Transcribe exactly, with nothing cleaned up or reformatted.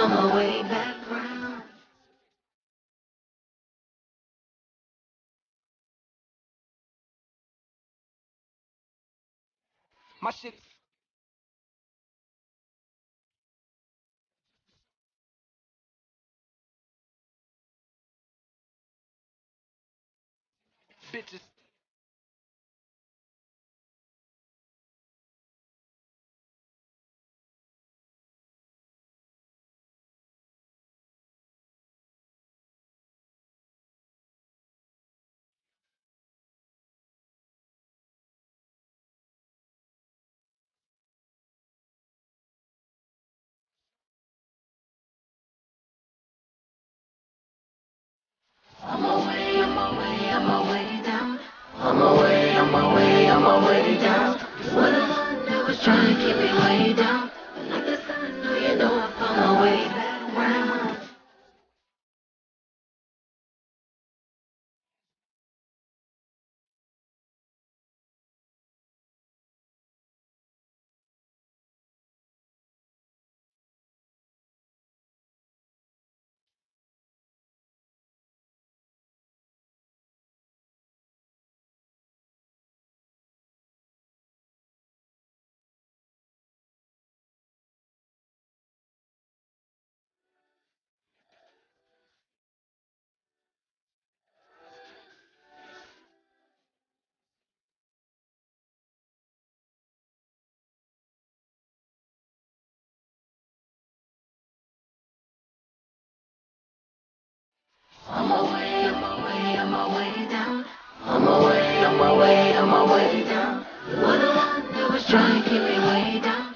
on my way back round. My shit. Bitches. On my way, on my way, on my way down. On my way, on my way, on my way down. What I want to do is try and keep me way down. But like the sun, no, you know I'm on my way back round. On my way, on my way, on my way down. On my way, on my way, on my way down. What I want to do is try and keep me way down.